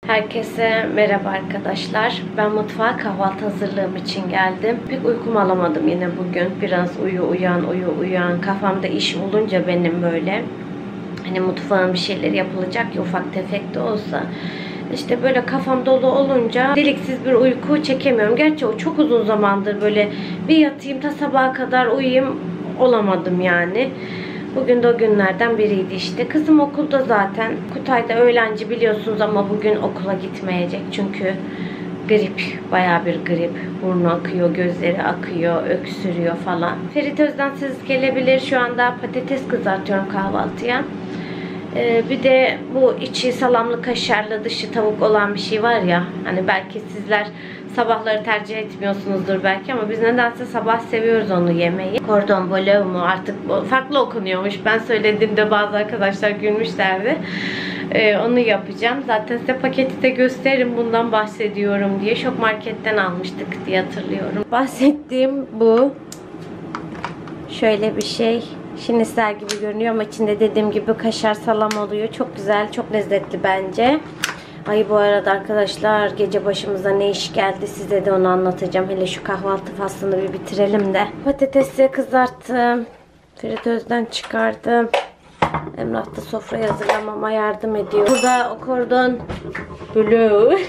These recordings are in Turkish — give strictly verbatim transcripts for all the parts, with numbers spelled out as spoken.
Herkese merhaba arkadaşlar. Ben mutfağa kahvaltı hazırlığım için geldim. Pek uykum alamadım yine bugün. Biraz uyu uyan uyu uyan. Kafamda iş olunca benim böyle. Hani mutfağın bir şeyler yapılacak ya, ufak tefek de olsa. İşte böyle kafam dolu olunca deliksiz bir uyku çekemiyorum. Gerçi o çok uzun zamandır böyle bir yatayım ta sabaha kadar uyuyayım olamadım yani. Bugün de o günlerden biriydi işte. Kızım okulda zaten. Kutay da öğlenci biliyorsunuz ama bugün okula gitmeyecek. Çünkü grip, bayağı bir grip. Burnu akıyor, gözleri akıyor, öksürüyor falan. Ferit Özden siz gelebilir. Şu anda patates kızartıyorum kahvaltıya. Ee, bir de bu içi salamlı kaşarlı dışı tavuk olan bir şey var ya. Hani belki sizler sabahları tercih etmiyorsunuzdur belki ama biz nedense sabah seviyoruz onu yemeyi. Cordon bleu mu artık farklı okunuyormuş. Ben söylediğimde bazı arkadaşlar gülmüşlerdi. Ee, onu yapacağım. Zaten size paketi de gösteririm bundan bahsediyorum diye. Şok Market'ten almıştık diye hatırlıyorum. Bahsettiğim bu. Şöyle bir şey. Şinisler gibi görünüyor ama içinde dediğim gibi kaşar salam oluyor. Çok güzel, çok lezzetli bence. Ay bu arada arkadaşlar gece başımıza ne iş geldi size de onu anlatacağım. Hele şu kahvaltı faslını bir bitirelim de. Patatesi kızarttım. Ferit Özden çıkardım. Emrah da sofrayı hazırlamama yardım ediyor. Burada o cordon bleu.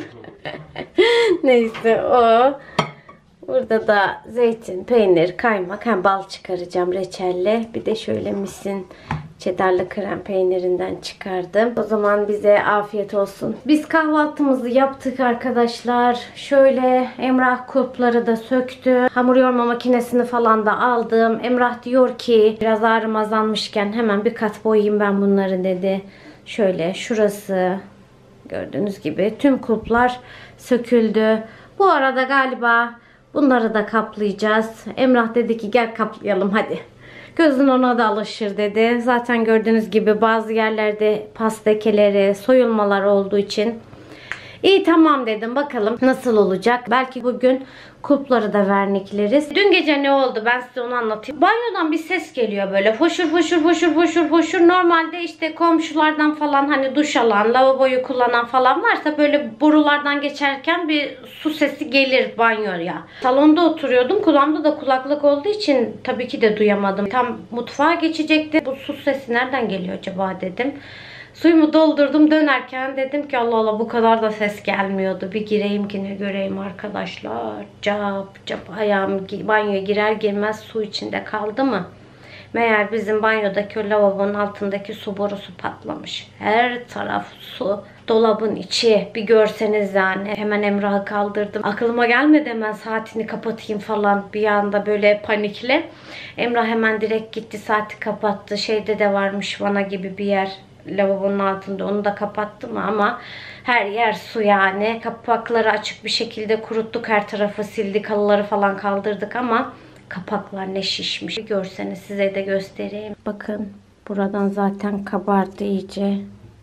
Neyse o. Burada da zeytin, peynir, kaymak, hem bal çıkaracağım reçelle. Bir de şöyle misin çedarlı krem peynirinden çıkardım. O zaman bize afiyet olsun. Biz kahvaltımızı yaptık arkadaşlar. Şöyle Emrah kulpları da söktü. Hamur yoğurma makinesini falan da aldım. Emrah diyor ki biraz ağrım azalmışken hemen bir kat boyayayım ben bunları dedi. Şöyle şurası gördüğünüz gibi tüm kulplar söküldü. Bu arada galiba bunları da kaplayacağız. Emrah dedi ki gel kaplayalım hadi. Gözün ona da alışır dedi. Zaten gördüğünüz gibi bazı yerlerde pas lekeleri, soyulmalar olduğu için. İyi tamam dedim. Bakalım nasıl olacak. Belki bugün kulpları da vernikleriz. Dün gece ne oldu? Ben size onu anlatayım. Banyodan bir ses geliyor böyle. Foşur foşur foşur foşur foşur. Normalde işte komşulardan falan hani duş alan, lavaboyu kullanan falan varsa böyle borulardan geçerken bir su sesi gelir banyoya. Salonda oturuyordum. Kulağımda da kulaklık olduğu için tabii ki de duyamadım. Tam mutfağa geçecekti. Bu su sesi nereden geliyor acaba dedim. Suyumu doldurdum, dönerken dedim ki Allah Allah bu kadar da ses gelmiyordu. Bir gireyim ki ne göreyim arkadaşlar. Cap cap ayağım banyoya girer girmez su içinde kaldı mı? Meğer bizim banyodaki o lavabonun altındaki su borusu patlamış. Her taraf su. Dolabın içi bir görseniz yani. Hemen Emrah'ı kaldırdım. Aklıma gelmedi hemen saatini kapatayım falan bir anda böyle panikle. Emrah hemen direkt gitti saati kapattı. Şeyde de varmış vana gibi bir yer. Lavabonun altında onu da kapattım ama her yer su yani. Kapakları açık bir şekilde kuruttuk, her tarafı sildik, halıları falan kaldırdık ama kapaklar ne şişmiş. Bir görseniz size de göstereyim. Bakın buradan zaten kabardı iyice.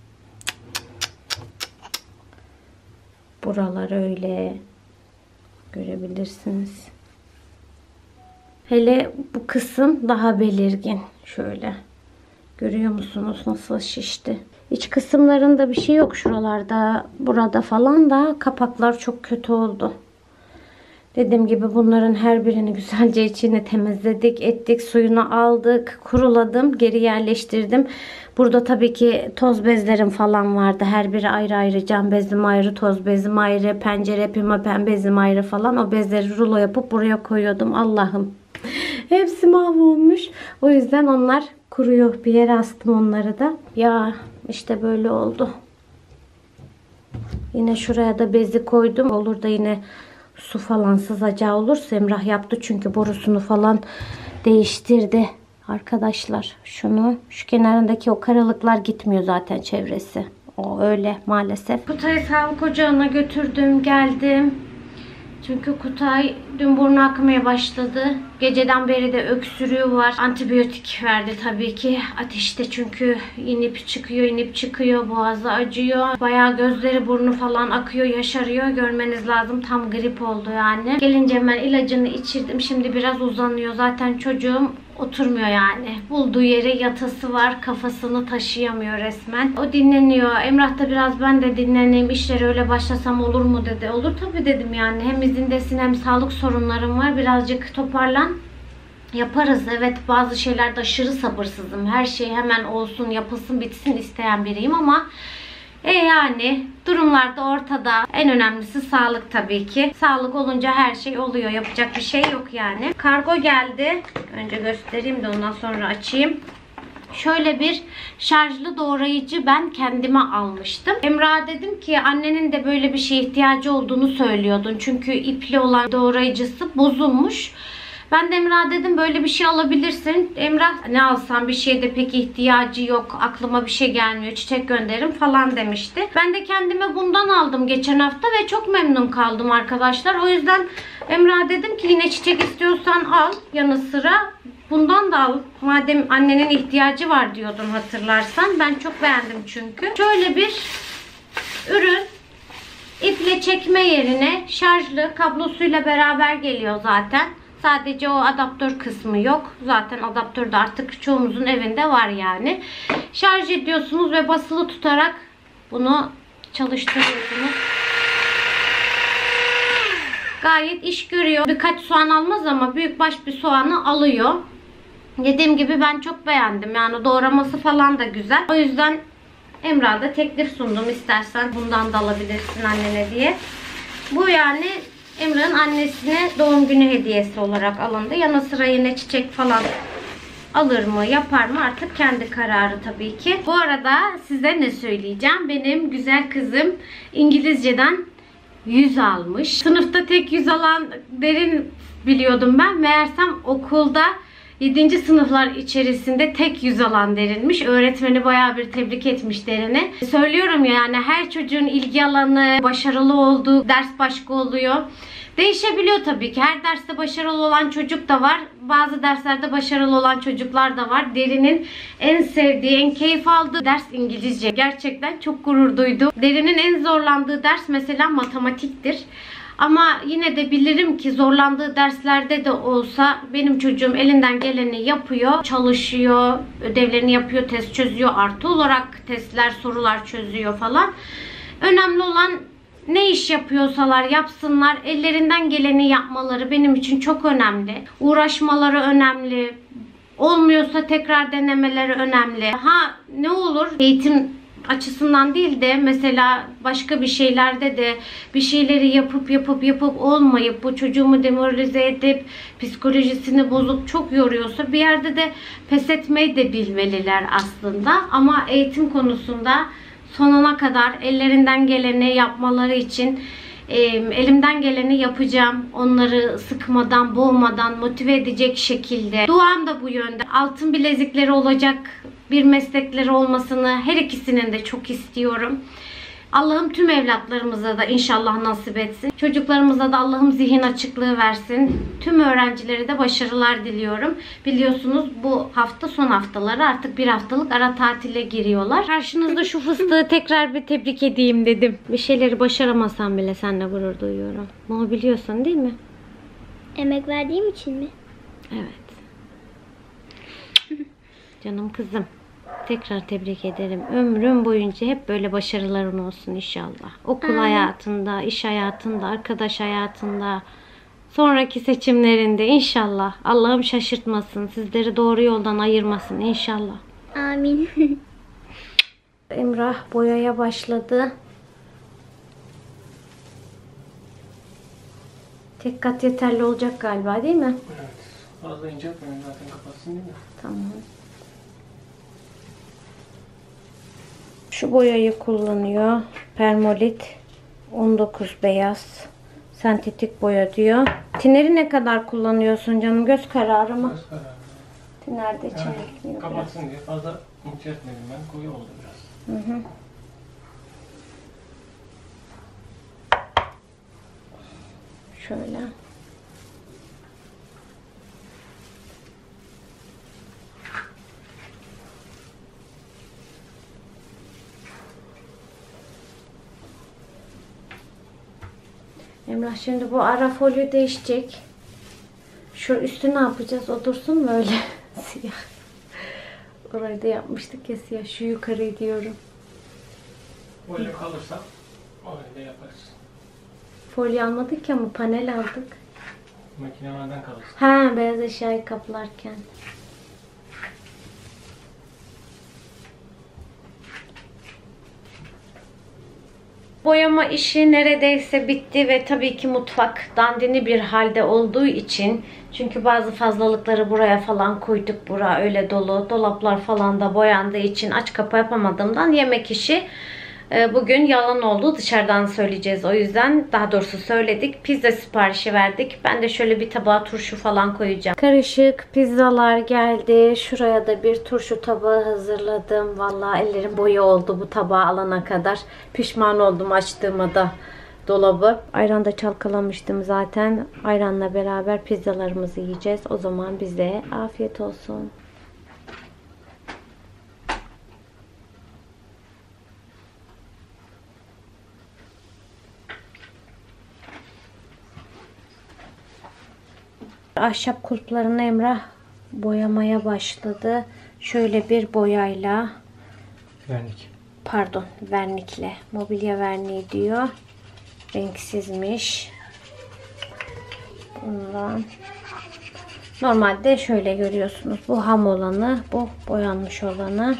Buralar öyle görebilirsiniz. Hele bu kısım daha belirgin şöyle. Görüyor musunuz nasıl şişti? İç kısımlarında bir şey yok şuralarda. Burada falan da kapaklar çok kötü oldu. Dediğim gibi bunların her birini güzelce içini temizledik, ettik, suyunu aldık, kuruladım, geri yerleştirdim. Burada tabii ki toz bezlerim falan vardı. Her biri ayrı ayrı, cam bezim ayrı, toz bezim ayrı, pencere pimapen bezim ayrı falan. O bezleri rulo yapıp buraya koyuyordum. Allah'ım. Hepsi mahvolmuş. O yüzden onlar kuruyor. Bir yere astım onları da. Ya işte böyle oldu. Yine şuraya da bezi koydum. Olur da yine su falan sızacağı olursa Emrah yaptı. Çünkü borusunu falan değiştirdi. Arkadaşlar şunu şu kenarındaki o karalıklar gitmiyor zaten çevresi. O öyle maalesef. Kutay'ı sağlık ocağına götürdüm. Geldim. Çünkü Kutay dün burnu akmaya başladı. Geceden beri de öksürüğü var. Antibiyotik verdi tabii ki. Ateşte çünkü inip çıkıyor, inip çıkıyor. Boğazı acıyor. Bayağı gözleri, burnu falan akıyor, yaşarıyor. Görmeniz lazım. Tam grip oldu yani. Gelince hemen ilacını içirdim. Şimdi biraz uzanıyor. Zaten çocuğum oturmuyor yani. Bulduğu yere yatası var. Kafasını taşıyamıyor resmen. O dinleniyor. Emrah da biraz ben de dinleneyim. İşleri öyle başlasam olur mu dedi. Olur tabii dedim yani. Hem izindesin hem sağlık sorunlarım var. Birazcık toparlan. Yaparız. Evet, bazı şeylerde aşırı sabırsızım. Her şey hemen olsun, yapılsın, bitsin isteyen biriyim ama e yani durumlarda ortada. En önemlisi sağlık tabii ki. Sağlık olunca her şey oluyor. Yapacak bir şey yok yani. Kargo geldi. Önce göstereyim de ondan sonra açayım. Şöyle bir şarjlı doğrayıcı ben kendime almıştım. Emrah'a dedim ki annenin de böyle bir şeye ihtiyacı olduğunu söylüyordun. Çünkü ipli olan doğrayıcısı bozulmuş. Ben de Emrah dedim böyle bir şey alabilirsin. Emrah ne alsam bir şeyde pek ihtiyacı yok. Aklıma bir şey gelmiyor. Çiçek gönderirim falan demişti. Ben de kendime bundan aldım geçen hafta ve çok memnun kaldım arkadaşlar. O yüzden Emrah dedim ki yine çiçek istiyorsan al yanı sıra. Bundan da al. Madem annenin ihtiyacı var diyordun hatırlarsan. Ben çok beğendim çünkü. Şöyle bir ürün. İple çekme yerine şarjlı kablosuyla beraber geliyor zaten. Sadece o adaptör kısmı yok. Zaten adaptör de artık çoğumuzun evinde var yani. Şarj ediyorsunuz ve basılı tutarak bunu çalıştırıyorsunuz. Gayet iş görüyor. Birkaç soğan almaz ama büyükbaş bir soğanı alıyor. Dediğim gibi ben çok beğendim. Yani doğraması falan da güzel. O yüzden Emrah'a da teklif sundum. İstersen bundan da alabilirsin annene diye. Bu yani Emrah'ın annesine doğum günü hediyesi olarak alındı. Yanı sıra yine çiçek falan alır mı yapar mı artık kendi kararı tabii ki. Bu arada size ne söyleyeceğim. Benim güzel kızım İngilizceden yüz almış. Sınıfta tek yüz alan Derin biliyordum ben. Meğersem okulda yedinci sınıflar içerisinde tek yüz alan Derinmiş. Öğretmeni bayağı bir tebrik etmiş Derin'i. Söylüyorum ya yani her çocuğun ilgi alanı, başarılı olduğu ders başka oluyor. Değişebiliyor tabii ki. Her derste başarılı olan çocuk da var. Bazı derslerde başarılı olan çocuklar da var. Derin'in en sevdiği, en keyif aldığı ders İngilizce. Gerçekten çok gurur duydum. Derin'in en zorlandığı ders mesela matematiktir. Ama yine de bilirim ki zorlandığı derslerde de olsa benim çocuğum elinden geleni yapıyor, çalışıyor, ödevlerini yapıyor, test çözüyor, artı olarak testler, sorular çözüyor falan. Önemli olan ne iş yapıyorsalar yapsınlar, ellerinden geleni yapmaları benim için çok önemli. Uğraşmaları önemli. Olmuyorsa tekrar denemeleri önemli. Ha ne olur eğitim açısından değil de mesela başka bir şeylerde de bir şeyleri yapıp yapıp yapıp olmayıp bu çocuğumu demoralize edip psikolojisini bozup çok yoruyorsa bir yerde de pes etmeyi de bilmeliler aslında. Ama eğitim konusunda sonuna kadar ellerinden geleni yapmaları için e, elimden geleni yapacağım. Onları sıkmadan, boğmadan, motive edecek şekilde. Duam da bu yönde. Altın bilezikleri olacak bir meslekleri olmasını her ikisinin de çok istiyorum. Allah'ım tüm evlatlarımıza da inşallah nasip etsin. Çocuklarımıza da Allah'ım zihin açıklığı versin. Tüm öğrencilere de başarılar diliyorum. Biliyorsunuz bu hafta son haftaları artık bir haftalık ara tatile giriyorlar. Karşınızda şu fıstığı tekrar bir tebrik edeyim dedim. Bir şeyleri başaramasam bile seninle gurur duyuyorum. Bunu biliyorsun değil mi? Emek verdiğim için mi? Evet. Canım kızım. Tekrar tebrik ederim. Ömrüm boyunca hep böyle başarıların olsun inşallah. Okul Aynen. hayatında, iş hayatında, arkadaş hayatında, sonraki seçimlerinde inşallah. Allah'ım şaşırtmasın. Sizleri doğru yoldan ayırmasın inşallah. Amin. Emrah boyaya başladı. Tek kat yeterli olacak galiba değil mi? Evet. Fazla ince yapmayın zaten kapatsın değil mi? Tamam. Şu boyayı kullanıyor. Permolit on dokuz beyaz. Sentetik boya diyor. Tineri ne kadar kullanıyorsun canım? Göz kararı mı? Göz kararı. Tinerde Yani çimdikliyor kapatsın diye fazla ince etmedim ben. Koyu oldu biraz. Hı hı. Şöyle. Emrah şimdi bu ara folyo değişecek. Şu üstü ne yapacağız? O dursun mu öyle? siyah. Orayı da yapmıştık ya siyah. Şu yukarı diyorum. Öyle kalırsa öyle de yaparız. Folyo almadık ya mı? Panel aldık. Makinelerden kalırsa. Ha, beyaz eşyayı kaplarken. Boyama işi neredeyse bitti ve tabii ki mutfak dandini bir halde olduğu için, çünkü bazı fazlalıkları buraya falan koyduk, bura öyle dolu, dolaplar falan da boyandığı için aç kapa yapamadığımdan yemek işi bugün yalan oldu. Dışarıdan söyleyeceğiz, o yüzden daha doğrusu söyledik. Pizza siparişi verdik. Ben de şöyle bir tabağa turşu falan koyacağım. Karışık pizzalar geldi. Şuraya da bir turşu tabağı hazırladım. Vallahi ellerim boya oldu bu tabağı alana kadar. Pişman oldum açtığıma da dolabı. Ayran da çalkalamıştım zaten. Ayranla beraber pizzalarımızı yiyeceğiz. O zaman bize afiyet olsun. Ahşap kulplarını Emrah boyamaya başladı. Şöyle bir boyayla, Vernik. pardon vernikle, mobilya verniği diyor. Renksizmiş. Bundan. Normalde şöyle görüyorsunuz. Bu ham olanı, bu boyanmış olanı.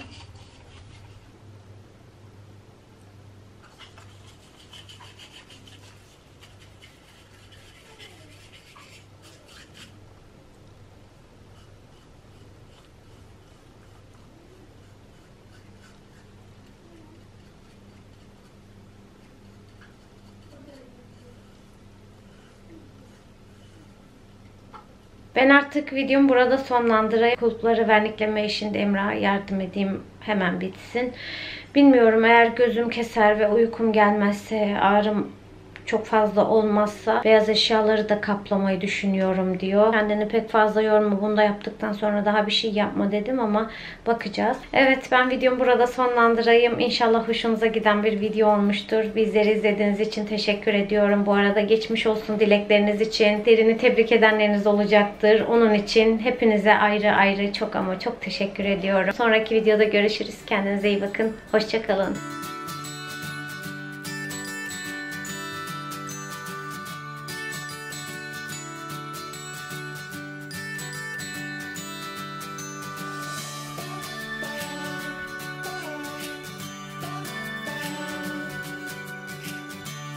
Ben artık videomu burada sonlandırayım. Kulpları vernikleme işinde Emrah'a yardım edeyim, hemen bitsin. Bilmiyorum, eğer gözüm keser ve uykum gelmezse, ağrım çok fazla olmazsa beyaz eşyaları da kaplamayı düşünüyorum diyor. Kendini pek fazla yorma, bunu da yaptıktan sonra daha bir şey yapma dedim ama bakacağız. Evet, ben videomu burada sonlandırayım. İnşallah hoşunuza giden bir video olmuştur. Bizleri izlediğiniz için teşekkür ediyorum. Bu arada geçmiş olsun dilekleriniz için derini tebrik edenleriniz olacaktır. Onun için hepinize ayrı ayrı çok ama çok teşekkür ediyorum. Sonraki videoda görüşürüz. Kendinize iyi bakın. Hoşça kalın.